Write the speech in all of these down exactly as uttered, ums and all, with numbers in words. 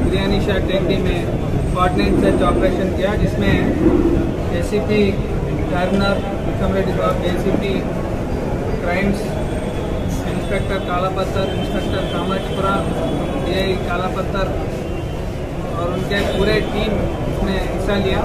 बिरयानी शाह टेंडी में coordinate search operation किया, जिसमें एसीपी गवर्नर विक्रम रेड्डी साहब, ACP crimes inspector Kalapathar, inspector Kamachpura, DI Kalapathar और उनके पूरे टीम इसमें हिस्सा लिया।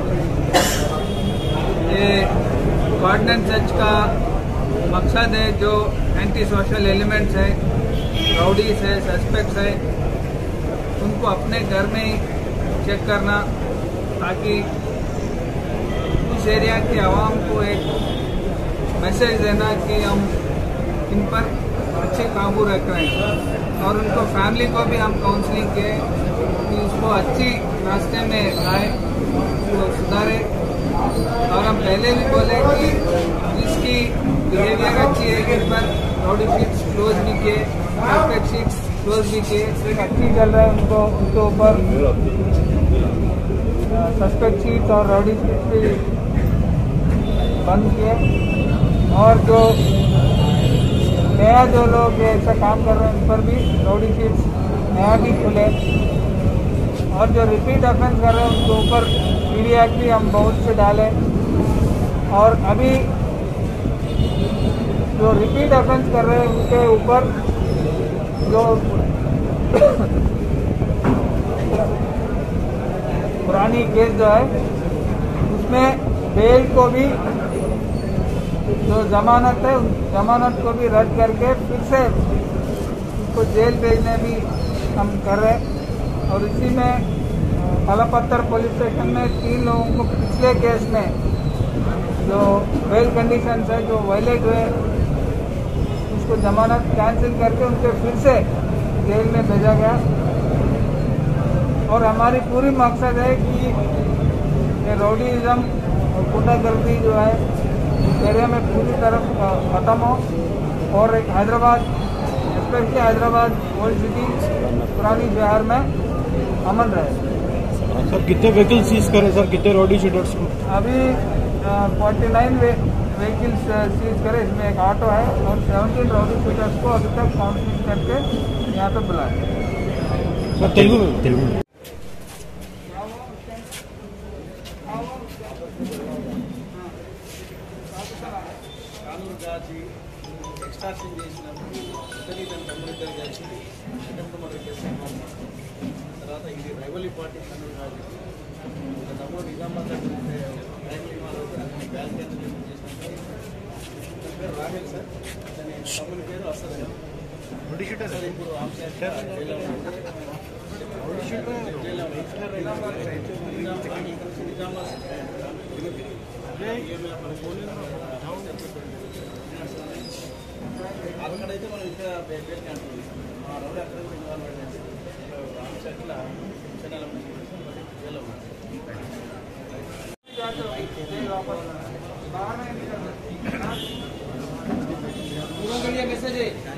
ये कोऑर्डिनेट सर्च का मकसद है जो एंटी सोशल एलिमेंट्स है, राउडीज है, सस्पेक्ट्स है, उनको अपने घर में ही चेक करना, ताकि उस एरिया के आवाम को एक मैसेज देना कि हम इन पर अच्छे काबू रख रहे हैं, और उनको फैमिली को भी हम काउंसलिंग किए कि उसको अच्छी रास्ते में लाए, उसको सुधारे। और हम पहले भी बोले कि जिसकी बिहेवियर अच्छी है कि पर राउडी शीट्स क्लोज भी किए, सस्पेक्ट शीट्स क्लोज भी किए, एक अच्छी चल रहा है उनको, उनके ऊपर सस्पेक्ट शीट्स और राउडी शीट्स भी बंद किए। और जो नया जो लोग ऐसा काम कर रहे हैं उन पर भी राउडी शीट्स नया भी खुले, और जो रिपीट ऑफेंस कर रहे हैं उनके ऊपर पीडी एक्ट भी हम बहुत से डाले। और अभी जो रिपीट ऑफेंस कर रहे हैं उनके ऊपर जो पुरानी केस जो है उसमें बेल को भी, जो जमानत है जमानत को भी रद्द करके फिर से उसको जेल भेजने भी हम कर रहे हैं। और इसी में कालापत्थर पुलिस स्टेशन में तीन लोगों को पिछले केस में जो बेल कंडीशंस है जो वायलेट हुए, उसको जमानत कैंसिल करके उनके फिर से जेल में भेजा गया। और हमारी पूरी मकसद है कि ये राउडीज़म और गुंडागर्दी जो है इस एरिया में पूरी तरफ खत्म हो, और एक Hyderabad, specially Hyderabad old city, पुरानी शहर में अमन रहे। सर कितने व्हीकल सीज करें सर, कितने राउडी शीटर्स को? अभी फोर्टी नाइन व्हीकल्स सीज करे, इसमें एक ऑटो है, और सेवनटीन राउडी शीटर्स को अभी तक काउंसलिंग करके यहाँ पे बुलाया। सर तेलुगु में तेलुगु में ఎక్స్ట్రాక్షన్ చేసినప్పుడు ఇద్దరి తన తమ్ముడిద్దరు కలిసి అటెంప్ట్ మర్డర్ కేసు తర్వాత ఇది రైవలీ పార్టీ తమ్ముడు కాదు, ఒక తమ్ముడు నిజామాబాద్ రైవలీ వాళ్ళు బ్యాన్ క్యాన్సిల్ చేసినప్పుడు పేరు రాహుల్ సార్, అతని తమ్ముడి పేరు అసలు సార్ ఇప్పుడు అక్కడైతే మనం ఇక్కడ పేరు అంటుంది ఆ రౌడీ అక్కడ కూడా ఇన్వాల్వ్ చేసి రామచట్ల మెసేజ్